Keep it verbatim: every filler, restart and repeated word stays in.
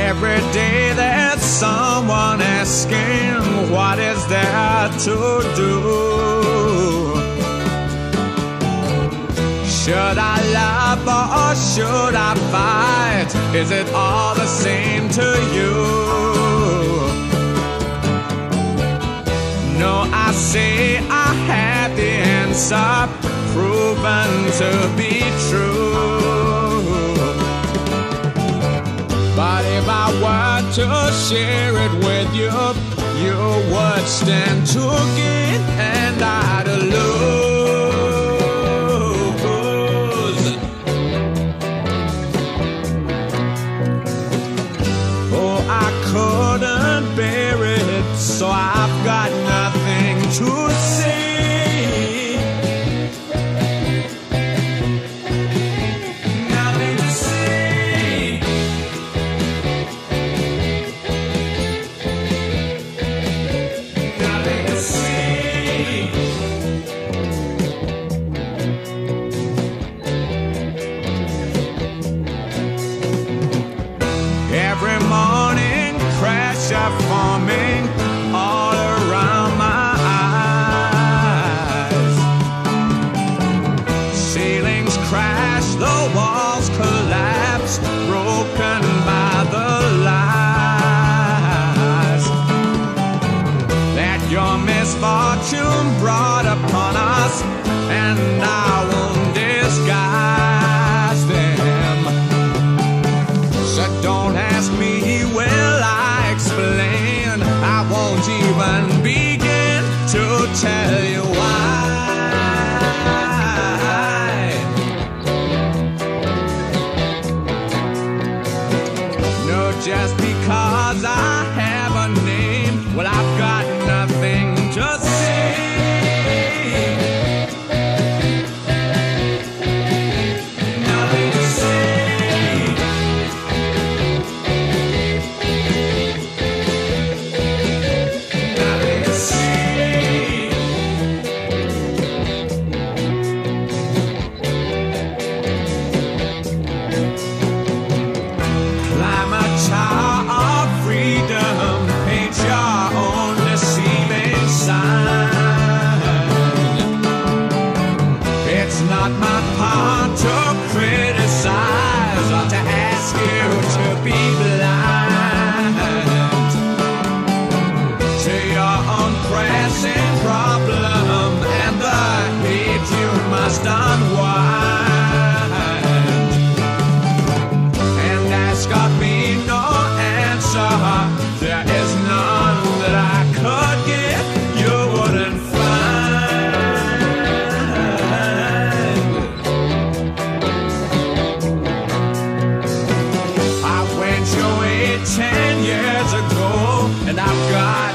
Every day there's someone asking, what is there to do? Should I love or should I fight? Is it all the same to you? No, I say I have the answer, proven to be true. But if I were to share it with you, you would stand to gain and I'd lose. Oh, I couldn't bear it, so I've got nothing to say. Every morning, pressure forming all around my eyes. Ceilings crash, the walls collapse, broken by the lies that your misfortune brought upon us, and I won't disguise them. So don't ask me, will I explain? I won't even begin to tell you why. No, just because I have a name, well, I've got nothing to say. Nothing to say. Climb a tower of freedom, paint your own deceiving sign. It's not my part to criticize or to ask you to be blind to your own pressing problem and the hate you must unwind. And that's got me no answer. There is none that I could give you wouldn't find. I went your way ten years ago, and I've got